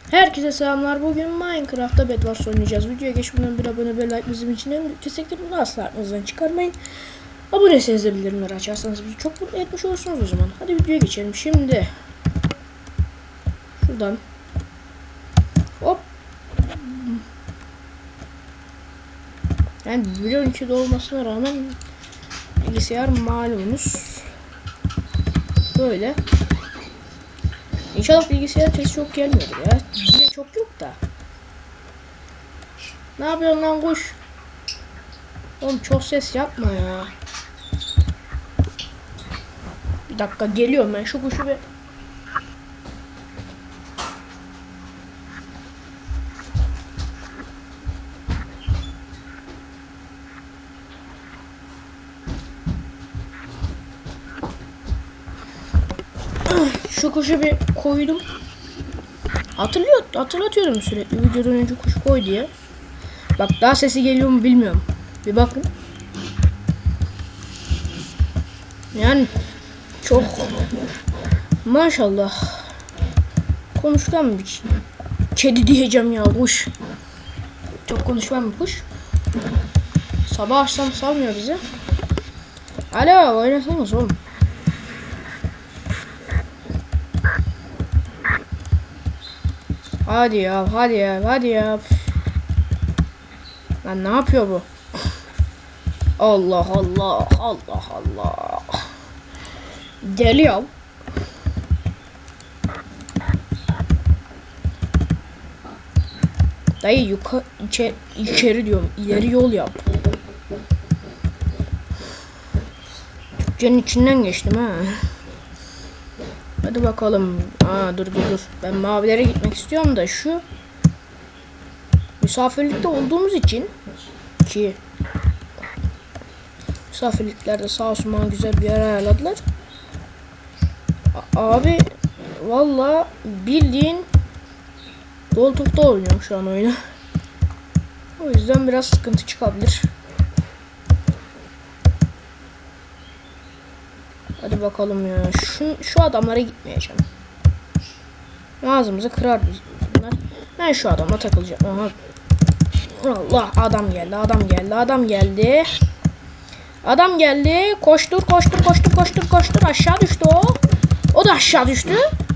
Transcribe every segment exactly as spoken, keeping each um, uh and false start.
Herkese selamlar. Bugün Minecraft'ta Bedwars oynayacağız. Videoya geçmeden bir abone ve like bizim için en büyük desteklerimi asla aklınızdan çıkarmayın. Aboneyseniz de bildirimleri açarsanız bizi çok mutlu etmiş olursunuz o zaman. Hadi videoya geçelim. Şimdi şuradan hop. Yani bir on ikide olmasına rağmen bilgisayar malumunuz böyle. İnşallah bilgisayar test çok gelmiyordur ya. Yine çok yok da. Ne yapıyorsun lan kuş? Oğlum çok ses yapma ya. Bir dakika geliyorum ben şu kuşu bir. Şu kuşu bir koydum. Hatırlıyor, hatırlatıyorum sürekli videodan önce kuş koy diye. Bak daha sesi geliyor mu bilmiyorum. Bir bakın. Yani çok maşallah konuşkan bir kedi diyeceğim ya kuş. Çok konuşkan bir kuş. Sabah akşam salmıyor bizi. Alo oynasanız oğlum. Hadi ya, hadi ya, hadi ya. Lan ne yapıyor bu? Allah Allah, Allah Allah. Geliyor. Dayı yukarı içeri, içeri diyorum. İleri yol yap. Türkçenin içinden geçtim ha. Hadi bakalım. Aa dur dur dur. Ben mavilere gitmek istiyorum da şu misafirlikte olduğumuz için ki misafirliklerde sağ olsun bana güzel bir yer ayarladılar. A abi valla bildiğin koltukta oynuyorum şu an oyunu. O yüzden biraz sıkıntı çıkabilir. Hadi bakalım ya. Şu, şu adamlara gitmeyeceğim. Ağzımızı kırar bunlar. Ben şu adamla takılacağım. Aha. Allah adam geldi. Adam geldi. Adam geldi. Adam geldi. Koştur koştur koştur koştur koştur. Aşağı düştü o. O da aşağı düştü.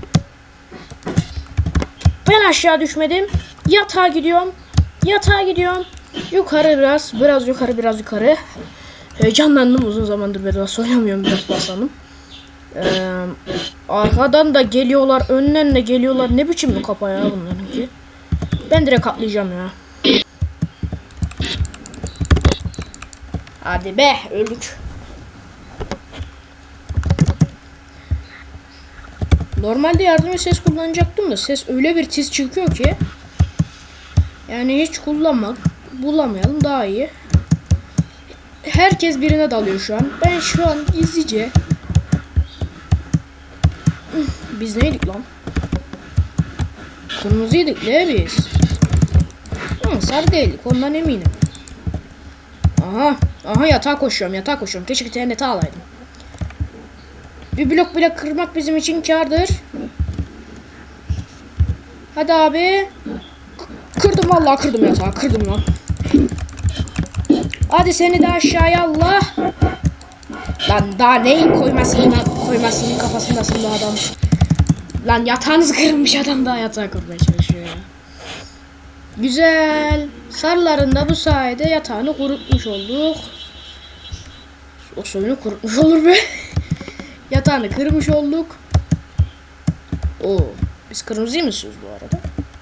Ben aşağı düşmedim. Yatağa gidiyorum. Yatağa gidiyorum. Yukarı biraz. Biraz yukarı biraz yukarı. Heyecanlandım, uzun zamandır Bedwars oynamıyorum, biraz basalım. Ee, arkadan da geliyorlar, önden de geliyorlar. Ne biçim bir kafa ya bunlarınki. Ben direkt atlayacağım ya. Hadi be, öldük. Normalde yardım ses kullanacaktım da ses öyle bir tiz çıkıyor ki. Yani hiç kullanmak, bulamayalım daha iyi. Herkes birine dalıyor şu an. Ben şu an gizlice. Biz neydik lan? Kırmızıydık ne biz? Hı, sarı değildik ondan eminim. Aha. Aha yatağa koşuyorum yatağa koşuyorum. Keşke T N T alaydım. Bir blok bile kırmak bizim için kârdır. Hadi abi. Kırdım vallahi, kırdım yatağı, kırdım lan. Hadi seni de aşağıya Allah. Lan daha neyin koymasının koymasının kafasındasın bu adam. Lan yatağınız kırılmış, adam daha yatağı kurmaya çalışıyor ya. Güzel. Sarıların da bu sayede yatağını kurutmuş olduk. O soyunu kurutmuş olur be. Yatağını kırmış olduk. Oo, biz kırmızı mısınız bu arada?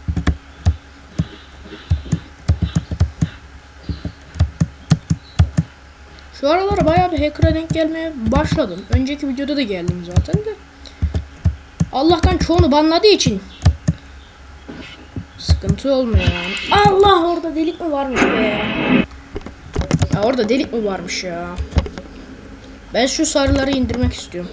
Şu aralar bayağı bir hacker'a denk gelmeye başladım. Önceki videoda da geldim zaten de. Allah'tan çoğunu banladığı için sıkıntı olmuyor yani. Allah, orada delik mi varmış be? Ya orada delik mi varmış ya? Ben şu sarıları indirmek istiyorum.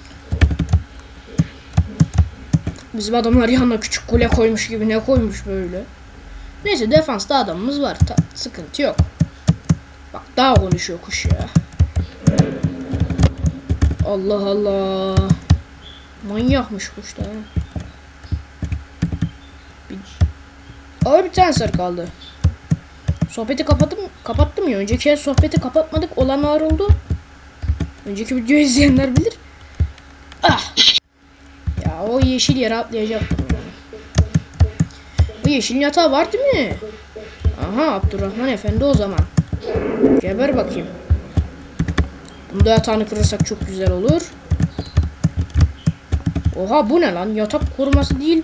Bizim adamlar yanına küçük kule koymuş gibi ne koymuş böyle. Neyse defansta adamımız var. Ta sıkıntı yok. Bak daha konuşuyor kuş ya. Allah Allah. Manyakmış kuş da. Bir Abi bir tane sarı kaldı. Sohbeti kapattım, kapattım ya. Önceki sohbeti kapatmadık. Olanlar oldu. Önceki videoyu izleyenler bilir. Ah. Ya o yeşil yere atlayacaktım. Bu yeşil yatağı var değil mi? Aha, Abdurrahman Efendi o zaman. Geber bakayım. Bunda yatağını kırırsak çok güzel olur. Oha, bu ne lan? Yatak koruması değil.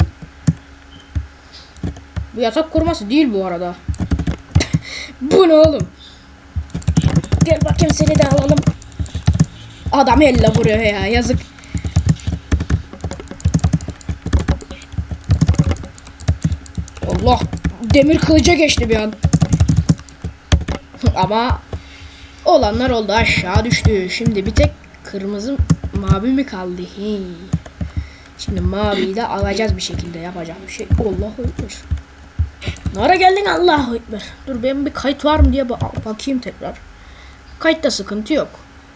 Bu yatak koruması değil bu arada. Bu ne oğlum? Gel bakayım, seni de alalım. Adam elle vuruyor ya, yazık. Allah, demir kılıca geçti bir an. Ama olanlar oldu, aşağı düştü. Şimdi bir tek kırmızı mavi mi kaldı? Hey. Şimdi maviyi de alacağız bir şekilde, yapacak bir şey. Allahu Ekber. Nara geldin, Allahu Ekber. Dur, benim bir kayıt var mı diye bak bakayım tekrar. Kayıtta sıkıntı yok.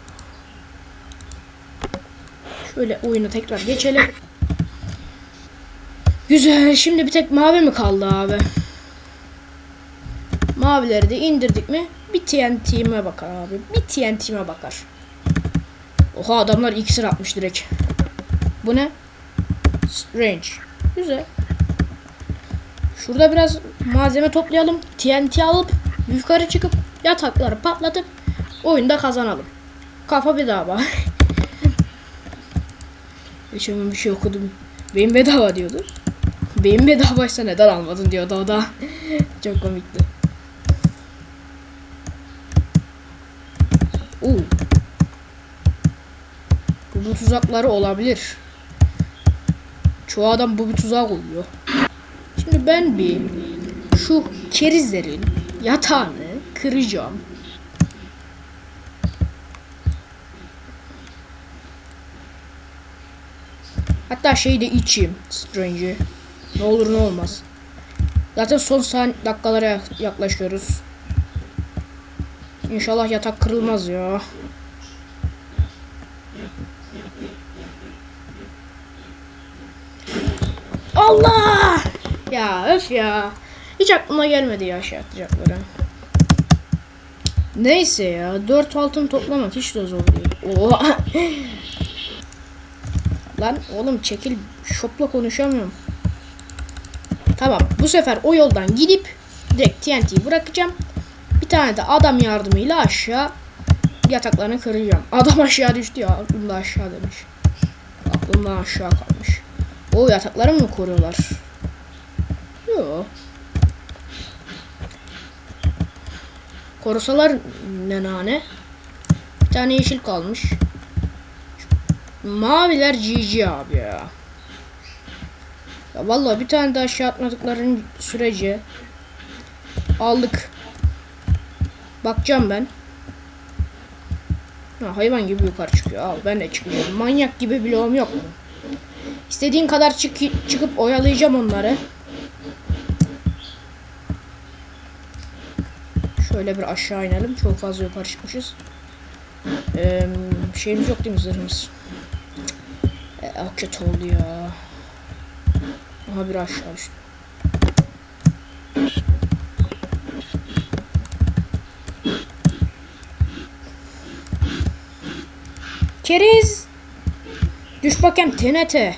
Şöyle oyuna tekrar geçelim. Güzel, şimdi bir tek mavi mi kaldı abi? Mavileri de indirdik mi? Bir T N T'ime bakar abi. Bir T N T'ime bakar. Oha, adamlar iksir atmış direkt. Bu ne? Range. Güzel. Şurada biraz malzeme toplayalım. T N T alıp yukarı çıkıp yatakları patlatıp oyunda kazanalım. Kafa bedava. Geçen bir şey okudum. Beyin bedava diyordu. Beyin bedavaysa neden almadın diyordu o da. Çok komikti. Oo. Bu, bu tuzakları olabilir. Çoğu adam bu bir tuzağa koyuyor. Şimdi ben bir şu kerizlerin yatağını kıracağım. Hatta şeyi de içeyim. Strange'i. Ne olur ne olmaz. Zaten son saniye dakikalara yaklaşıyoruz. İnşallah yatak kırılmaz ya. Allah! Ya öf ya. Hiç aklıma gelmedi ya şey atacakları. Neyse ya. dört altın toplamak hiç de zor değil. Oha. Lan oğlum çekil. Shop'la konuşamıyorum. Tamam. Bu sefer o yoldan gidip direkt T N T'yi bırakacağım. Bir tane de adam yardımıyla aşağı yataklarını kıracağım. Adam aşağı düştü ya. Aklımda aşağı demiş. Aklımdan aşağı kalmış. O yatakları mı koruyorlar? Yok. Korusalar ne nane. Bir tane yeşil kalmış. Maviler G G abi ya. Ya vallahi bir tane daha aşağı atmadıkların sürece aldık. Bakacağım ben. Ha, hayvan gibi yukarı çıkıyor. Al, ben de çıkıyorum. Manyak gibi bloğum yok mu? İstediğin kadar çık çıkıp oyalayacağım onları. Şöyle bir aşağı inelim. Çok fazla yukarı çıkmışız. Ee, şeyimiz yok değil mi, zırhımız? Ee, kötü oldu ya. Aha, bir aşağı düştü. Keriz. Düş bakayım T N T.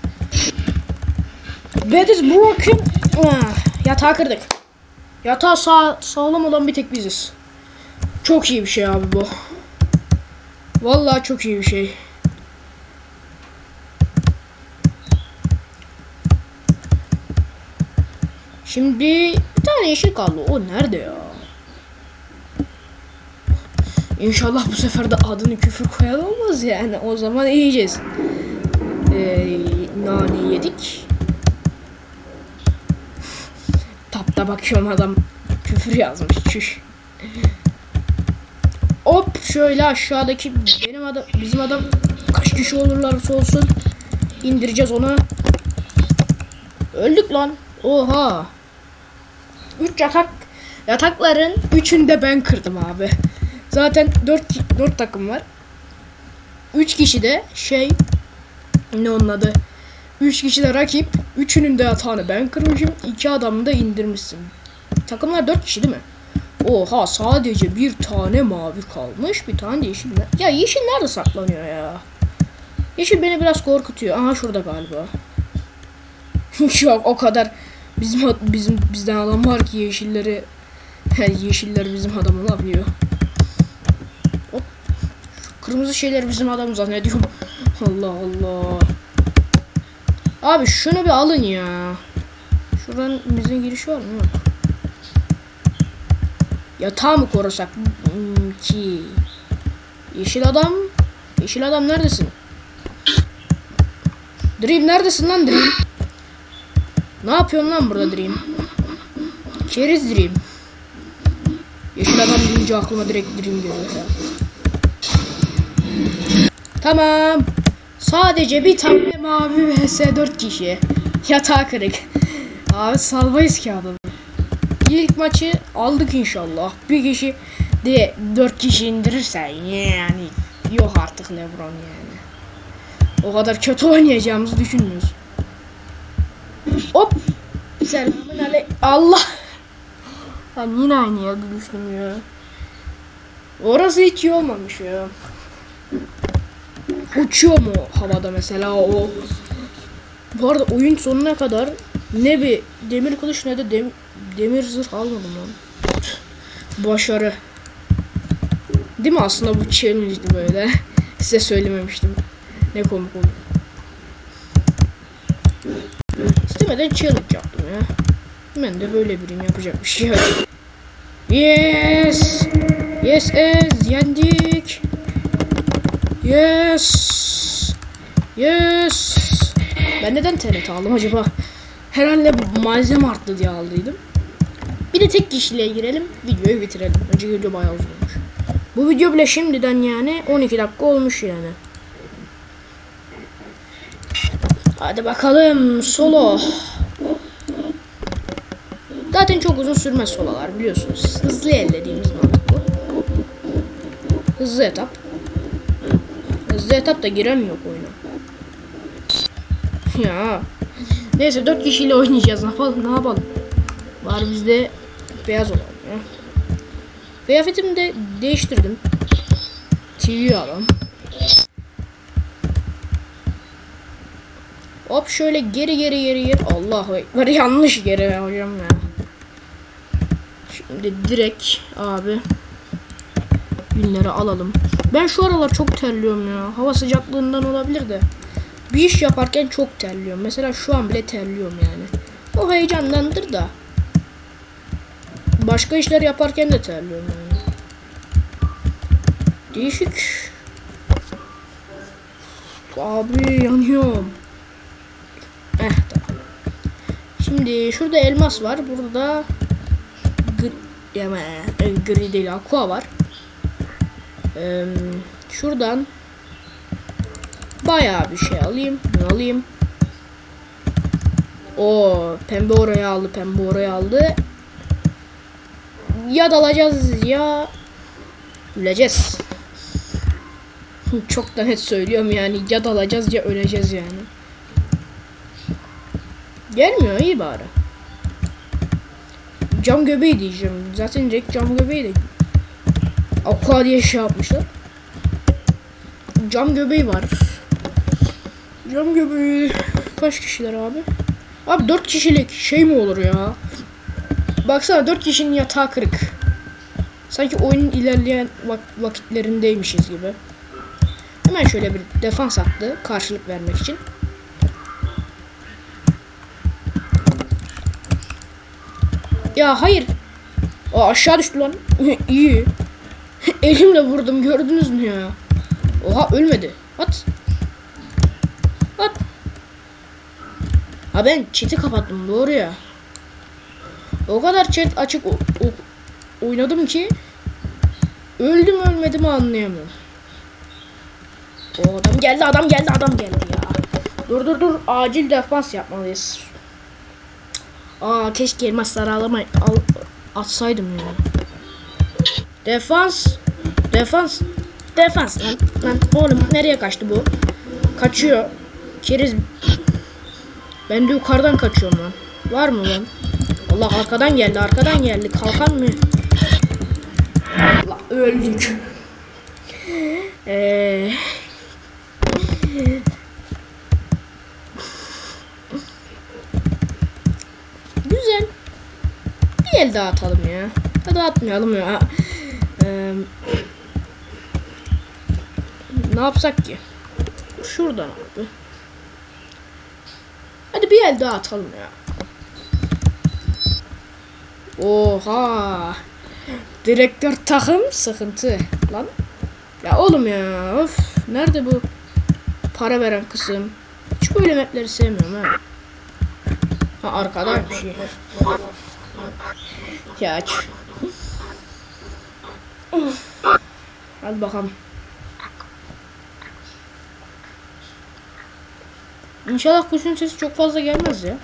Bed is broken. Ah, yatağı kırdık. Yatağı sağ, sağlam olan bir tek biziz. Çok iyi bir şey abi bu. Vallahi çok iyi bir şey. Şimdi bir tane yeşil kaldı. O nerede ya? İnşallah bu sefer de adını küfür koyan olmaz yani. O zaman yiyeceğiz. Ee, nane yedik. Tapta bakıyorum, adam küfür yazmış. Çüş. Hop, şöyle aşağıdaki benim adam, bizim adam kaç kişi olurlarsa olsun indireceğiz onu. Öldük lan. Oha. üç yatak yatakların üçünü de ben kırdım abi. Zaten dört takım var. üç kişi de şey, ne onun adı? üç kişi de rakip. Üçünün de yatağını ben kırmışım. İki adamı da indirmişsin. Takımlar dört kişi değil mi? Oha, sadece bir tane mavi kalmış. Bir tane yeşil. Ya yeşil nerede saklanıyor ya? Yeşil beni biraz korkutuyor. Aha şurada galiba. Yok, o kadar bizim bizim bizden adam var ki yeşilleri, yeşiller bizim adamı ne yapıyor? Hop. Şu kırmızı şeyler bizim adamı zannediyorum. Allah Allah. Abi şunu bir alın ya. Şuradan bizim giriş var mı? Yok. Yatağı mı korusak ki? Yeşil adam. Yeşil adam neredesin? Dream neredesin lan Dream? Ne yapıyorsun lan burada Dream? Keriz Dream. Yeşil adam deyince aklıma direkt Dream geliyor ya. Tamam. Sadece bir tane mavi vs dört kişi. Yatağı kırık. Abi salmayız ki adamı. İlk maçı aldık inşallah. Bir kişi de dört kişi indirirsen yani yok artık LeBron yani. O kadar kötü oynayacağımızı düşünmüyoruz. Hop. Selamun aleykum. Allah. Ben yine aynı yerde düştüm ya. Orası hiç iyi olmamış ya. Uçuyor mu havada mesela o? Bu arada oyun sonuna kadar ne bir demir kılıç ne de dem demir zırh almadım lan. Başarı. Değil mi aslında bu challenge'di böyle. Size söylememiştim. Ne komik oldu. İstemeden challenge yaptım ya. Ben de böyle biriyim, yapacak bir şey yok. Yes. Yes ez yendik. Yes. Yes. Ben neden T N T aldım acaba? Herhalde malzeme arttı diye aldıydım. Bir de tek kişiliğe girelim, videoyu bitirelim. Önce video bayağı uzun olmuş. Bu video bile şimdiden yani on iki dakika olmuş yani. Hadi bakalım solo. Zaten çok uzun sürmez sololar biliyorsunuz. Hızlı ellediğimiz mantık bu. Hızlı etap. Hızlı etap da giren yok oyuna. Ya. Neyse dört kişiyle oynayacağız. Ne yapalım? Ne yapalım? Var bizde beyaz olan ya. Kıyafetimi de değiştirdim. T V alalım. Hop şöyle geri geri geri geri. Allahu ekber, yanlış geri hocam ya. Şimdi direkt abi günleri alalım. Ben şu aralar çok terliyorum ya. Hava sıcaklığından olabilir de. Bir iş yaparken çok terliyorum. Mesela şu an bile terliyorum yani. O heyecandandır da. Başka işler yaparken de terliyorum yani. Değişik. Abi yanıyorum. Eh tamam. Şimdi şurada elmas var. Burada gri, yani, gri değil, aqua var. Ee, şuradan bayağı bir şey alayım. Ne alayım? O pembe oraya aldı, pembe oraya aldı. Ya dalacağız ya öleceğiz. Çok da net söylüyorum yani, ya dalacağız ya öleceğiz yani. Gelmiyor, iyi bari. Cam göbeği diyeceğim. Zaten direkt cam göbeği de aqua diye şey yapmışlar. Cam göbeği var. Cam göbeği kaç kişiler abi? Abi dört kişilik şey mi olur ya? Baksana dört kişinin yatağı kırık. Sanki oyunun ilerleyen vak vakitlerindeymişiz gibi. Hemen şöyle bir defans attı karşılık vermek için. Ya hayır. O aşağı düştü lan. İyi. Elimle vurdum, gördünüz mü ya? Oha ölmedi. At. At. Ha ben chat'i kapattım doğru ya. O kadar chat açık o, o, oynadım ki öldüm ölmedim anlayamıyorum. O adam geldi, adam geldi, adam geldi ya. Dur dur dur, acil defans yapmalıyız. Aa keşke elmasları alamayı al, atsaydım ya. Defans, defans, defans lan, lan oğlum nereye kaçtı bu? Kaçıyor. Keriz. Ben de yukarıdan kaçıyorum lan. Var mı lan? Allah, arkadan geldi, arkadan geldi. Kalkan mı? Allah, öldük. Eee... Güzel. Bir el daha atalım ya. Hadi atmayalım ya. Ee, ne yapsak ki? Şuradan abi. Hadi bir el daha atalım ya. Oha. Direktör takım sıkıntı lan. Ya oğlum ya. Of. Nerede bu para veren kısım? Hiç böyle mapleri sevmiyorum ha. Ha, arkadaymış. Ya aç. Hadi bakalım. İnşallah kuşun sesi çok fazla gelmez ya.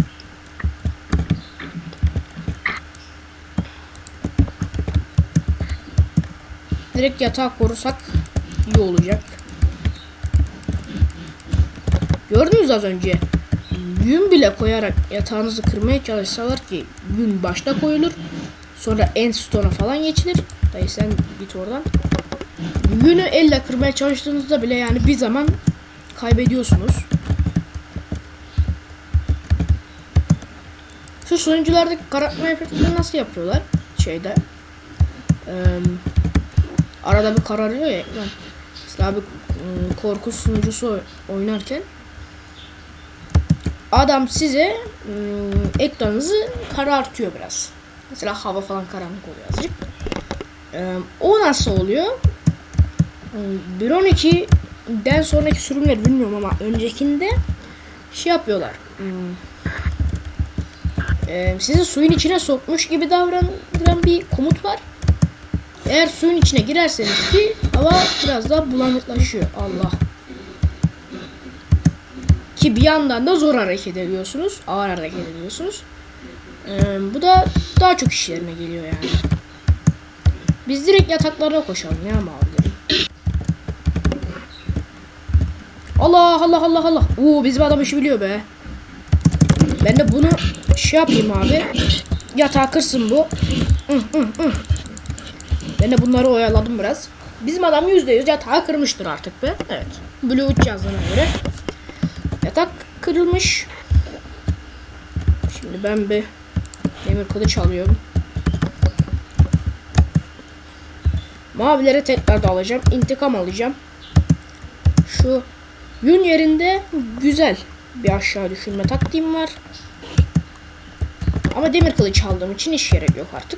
Direkt yatağı korusak iyi olacak. Gördünüz az önce. Yün bile koyarak yatağınızı kırmaya çalışsalar ki yün başta koyulur. Sonra endstone'a falan geçilir. Dayı sen git oradan. Yünü elle kırmaya çalıştığınızda bile yani bir zaman kaybediyorsunuz. Şu sunuculardaki karartma efektini nasıl yapıyorlar? Şeyde. Ee, arada bir kararıyor ya. Mesela bir korku sunucusu oynarken adam size ıı, ekranınızı karartıyor biraz. Mesela hava falan karanlık oluyor azıcık. Ee, o nasıl oluyor? bir nokta on iki'den sonraki sürümleri bilmiyorum ama öncekinde şey yapıyorlar. Hmm. Ee, sizi suyun içine sokmuş gibi davranan bir komut var. Eğer suyun içine girerseniz ki hava biraz daha bulanıklaşıyor. Allah. Ki bir yandan da zor hareket ediyorsunuz. Ağır hareket ediyorsunuz. Ee, bu da daha çok işlerine geliyor yani. Biz direkt yataklara koşalım ya mavilerim. Allah Allah Allah Allah. Oo, bizim adam işi biliyor be. Ben de bunu şey yapayım abi. Yatağı kırsın bu. Hı, hı, hı. Ben de bunları oyaladım biraz. Bizim adam yüzde yüz yatağı kırmıştır artık be. Evet. Blue üç yazdığına göre. Yatak kırılmış. Şimdi ben bir demir kılıç alıyorum. Mavilere tekrar da alacağım. İntikam alacağım. Şu yün yerinde güzel bir aşağı düşürme taktiğim var. Ama demir kılıç aldığım için iş gerek yok artık.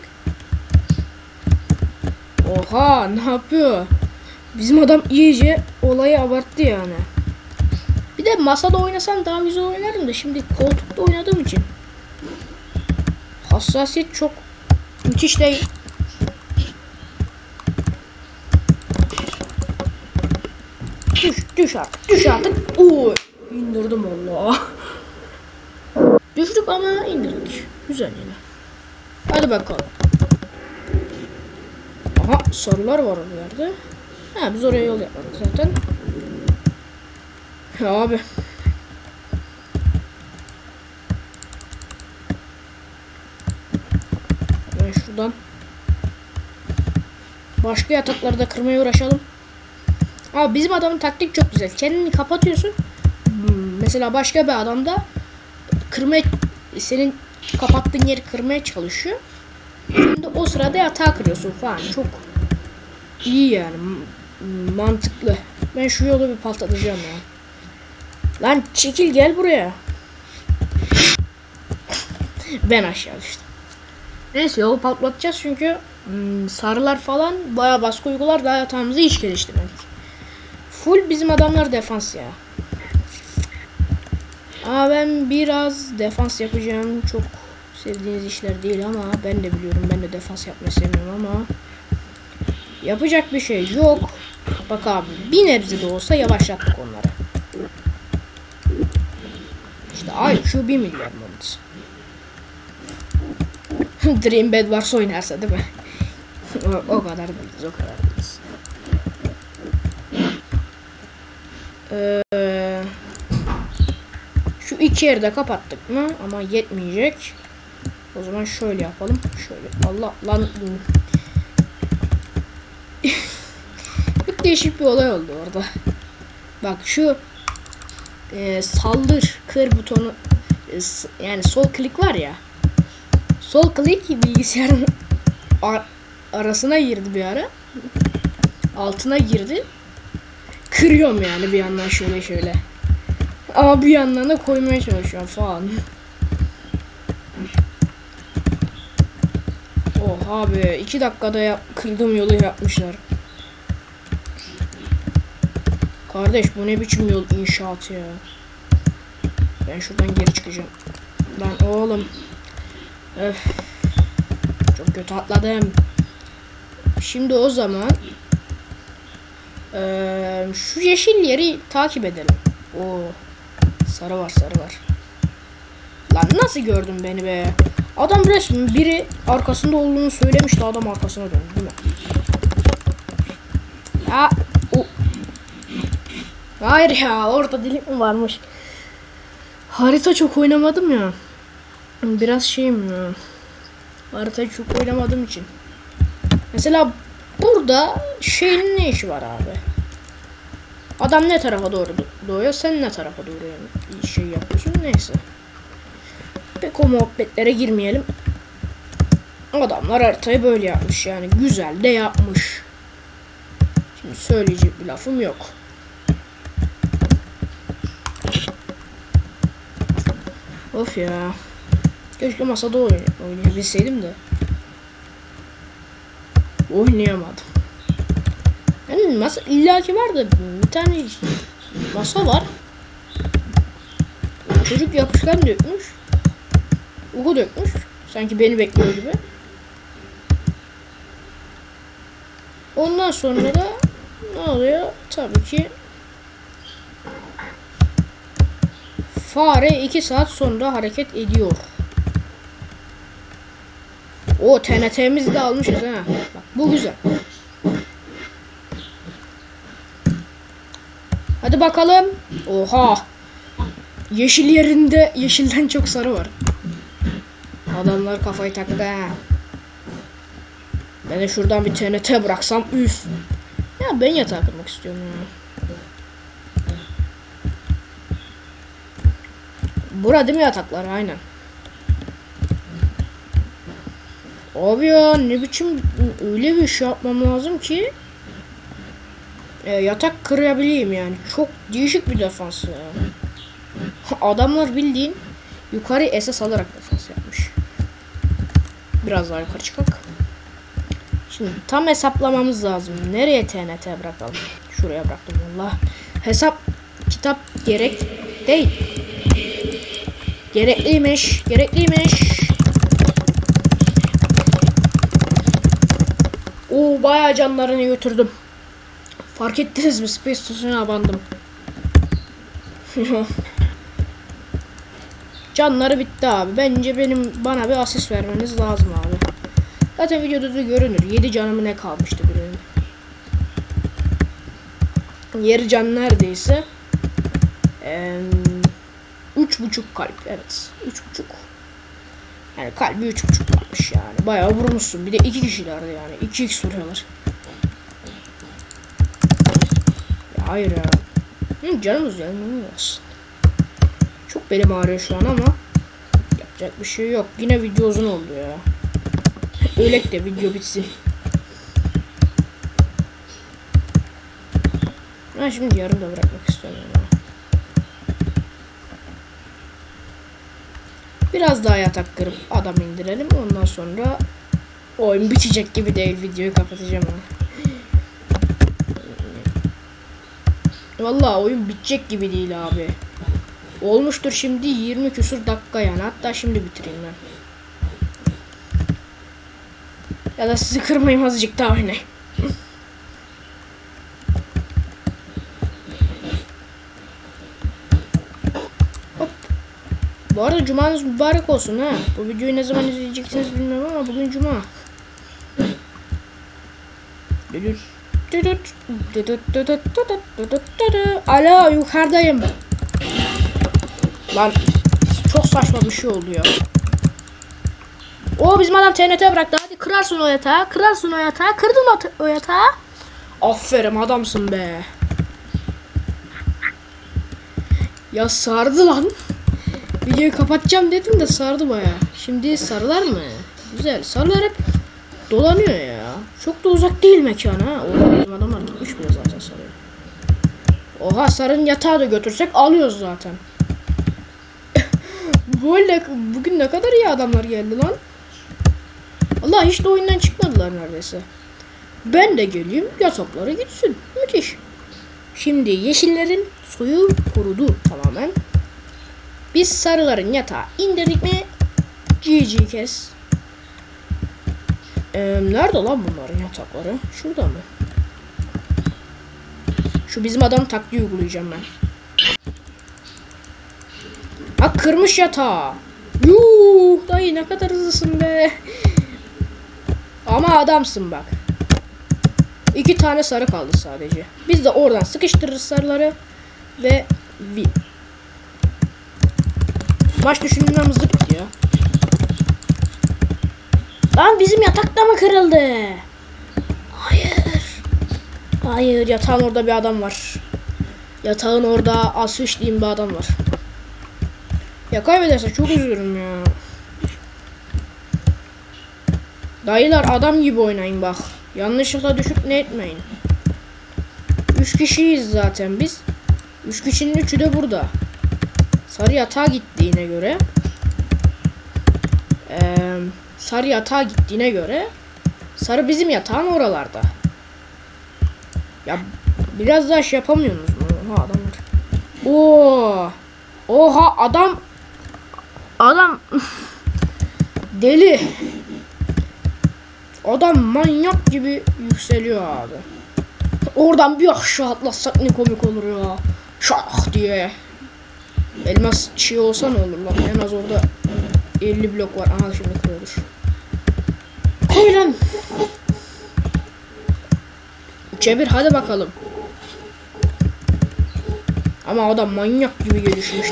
Oha, ne yapıyor? Bizim adam iyice olayı abarttı yani. Bir de masada oynasam daha güzel oynarım da şimdi koltukta oynadığım için hassasiyet çok müthiş değil. Düş, düş artık, düş artık. Oo, indirdim Allah. Düştük ama indirdik. Güzel yine. Hadi bakalım. Aha, sarılar var o yerde. Ha, biz oraya yol yapmadık zaten. Ya abi. Ben şuradan başka yatakları da kırmaya uğraşalım. Abi bizim adamın taktik çok güzel. Kendini kapatıyorsun. Hmm, mesela başka bir adam da kırmaya, senin kapattığın yeri kırmaya çalışıyor. Şimdi o sırada yatağı kırıyorsun falan. Çok iyi yani. Mantıklı. Ben şu yolu bir patlatacağım ya. Lan çekil, gel buraya. Ben aşağı düştüm. Neyse, yolu patlatacağız çünkü hmm, sarılar falan bayağı baskı uygular, daha yatağımızı hiç geliştirmedik. Full bizim adamlar defans ya. Aa, ben biraz defans yapacağım. Çok sevdiğiniz işler değil ama ben de biliyorum, ben de defans yapmayı sevmiyorum ama yapacak bir şey yok. Bak abi, bir nebze de olsa yavaşlattık onları. İşte ay şu bir milyar mımız. Dream Bed varsa oynarsa değil mi? o, o kadar değiliz, o kadar değiliz. Ee, şu iki İki yeri de kapattık mı? Ama yetmeyecek. O zaman şöyle yapalım. Şöyle. Allah lan. Çok değişik bir olay oldu orada. Bak şu e, saldır kır butonu e, yani sol klik var ya. Sol klik bilgisayarın ar arasına girdi bir ara. Altına girdi. Kırıyorum yani bir yandan şöyle şöyle. Ama bir yandan da koymaya çalışıyorum falan. Oha be, iki dakikada yap kırdığım yolu yapmışlar. Kardeş bu ne biçim yol inşaatı ya. Ben şuradan geri çıkacağım. Lan oğlum. Öf. Çok kötü atladım. Şimdi o zaman ee, şu yeşil yeri takip edelim. Oo. Sarı var, sarı var. Lan nasıl gördün beni be? Adam resmen biri arkasında olduğunu söylemişti, adam arkasına döndü değil mi? Ya o. Hayır ya, orada delik mi varmış? Harita çok oynamadım ya. Biraz şeyim ya. Haritayı çok oynamadığım için. Mesela burada şeyin ne işi var abi? Adam ne tarafa doğru doğuyor, sen ne tarafa doğru yani şey yapıyorsun, neyse. Pek o muhabbetlere girmeyelim. Adamlar haritayı böyle yapmış yani, güzel de yapmış. Şimdi söyleyecek bir lafım yok. Of ya. Keşke masada oyn oynayabilseydim de. Oynayamadım. Yani masa illaki var da bir tane masa var. Çocuk yapışkan dökmüş. Uhu dökmüş. Sanki beni bekliyor gibi. Ondan sonra da ne oluyor? Tabii ki fare iki saat sonra hareket ediyor. O T N T'mizi de almışız ha. Bak bu güzel. Hadi bakalım. Oha. Yeşil yerinde yeşilden çok sarı var. Adamlar kafayı taktı ha. Ben de şuradan bir T N T bıraksam üf. Ya ben yatağa kırmak istiyorum ya. Burada değil mi yataklar? Aynen. Abi ya ne biçim öyle bir şey yapmam lazım ki e, yatak kırabileyim yani. Çok değişik bir defans ya. Adamlar bildiğin yukarı S S alarak defans yapmış. Biraz daha yukarı çıkak. Şimdi tam hesaplamamız lazım. Nereye T N T bırakalım? Şuraya bıraktım valla. Hesap kitap gerek değil. Gerekliymiş. Gerekliymiş. Oo bayağı canlarını götürdüm. Fark ettiniz mi? Space Station'a abandım. Canları bitti abi. Bence benim bana bir asist vermeniz lazım abi. Zaten videoda da görünür. yedi canımı ne kalmıştı birinin. Yeri can neredeyse. Ee, üç buçuk kalp. Evet. üç buçuk. Yani kalbi üç buçuk kalmış yani. Bayağı vurmuşsun. Bir de iki kişilerdi yani. iki x vuruyorlar. Ya hayır ya. Hı, canımız yanılmaz. Çok belim ağrıyor şu an ama yapacak bir şey yok. Yine video uzun oldu ya. Öyle de video bitsin. Ben şimdi yarım da bırakmak istiyorum ya. Biraz daha yatak kırıp adam indirelim. Ondan sonra oyun bitecek gibi değil. Videoyu kapatacağım ha. Vallahi oyun bitecek gibi değil abi. Olmuştur şimdi yirmi küsur dakika yani. Hatta şimdi bitireyim ben. Ya da sizi kırmayayım, azıcık daha oynayayım. Hop. Bu arada cumanız mübarek olsun ha. Bu videoyu ne zaman izleyeceksiniz bilmiyorum ama bugün cuma. Alo yukarıdayım. Lan çok saçma bir şey oluyor. O bizim adam T N T bıraktı. Hadi kırarsın o yatağı. Kırarsın o yatağı. Kırdın o, o yatağı. Aferin adamsın be. Ya sardı lan. Videoyu kapatacağım dedim de sardı baya. Şimdi sarılar mı? Güzel. Sarılar hep dolanıyor ya. Çok da uzak değil mekan ha. Oha bizim adamlar gitmiş bile zaten sarıya. Oha sarının yatağı da götürsek alıyoruz zaten. Böyle bugün ne kadar iyi adamlar geldi lan. Allah hiç de oyundan çıkmadılar neredeyse. Ben de geleyim yataklara gitsin. Müthiş. Şimdi yeşillerin suyu kurudu tamamen. Biz sarıların yatağı indirdik mi? G G kes. Ee, nerede lan bunların yatakları? Şurada mı? Şu bizim adam taktiği uygulayacağım ben. Ha kırmış yatağı. Yuh dayı ne kadar hızlısın be. Ama adamsın bak. İki tane sarı kaldı sadece. Biz de oradan sıkıştırırız sarıları. Ve bir. Maç düşündüğümden hızlı bitti ya. Lan bizim yatakta mı kırıldı? Hayır. Hayır yatağın orada bir adam var. Yatağın orada asış diyeyim bir adam var. Ya kaybederse çok üzülürüm ya. Dayılar adam gibi oynayın bak. Yanlışlıkla düşüp ne etmeyin. Üç kişiyiz zaten biz. Üç kişinin üçü de burada. Sarı yatağa gittiğine göre. Ee, sarı yatağa gittiğine göre. Sarı bizim yatağın oralarda. Ya biraz daha şey yapamıyorsunuz mu? Oha adamlar. Oo. Oha adam. Adam. Deli. Adam manyak gibi yükseliyor abi. Oradan bir aşağı atlatsak ne komik olur ya. Şah diye. Elmas şey olsa ne olur lan. En az orada elli blok var. Aha şimdi koyulur. Koy lan. Üçe bir hadi bakalım. Ama adam manyak gibi gelişmişti.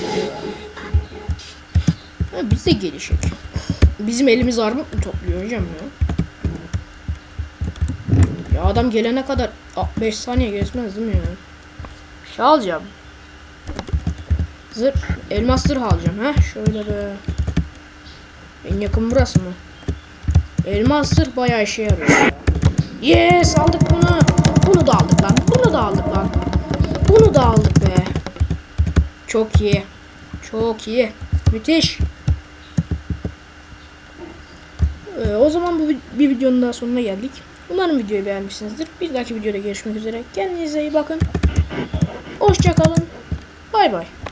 Ha, biz de gelişik. Bizim elimiz armut mu topluyor hocam ya? Ya adam gelene kadar beş saniye geçmez değil mi ya? Şey alacağım. Zırh, elmas zırh alacağım ha. Şöyle be. En yakın burası mı? Elmas zırh bayağı işe yarıyor ya. Yes aldık bunu. Bunu da aldık lan. Bunu da aldık lan. Bunu da aldık be. Çok iyi. Çok iyi. Müthiş. Ee, o zaman bu bir videonun daha sonuna geldik. Umarım videoyu beğenmişsinizdir. Bir dahaki videoda görüşmek üzere. Kendinize iyi bakın. Hoşça kalın. Bay bay.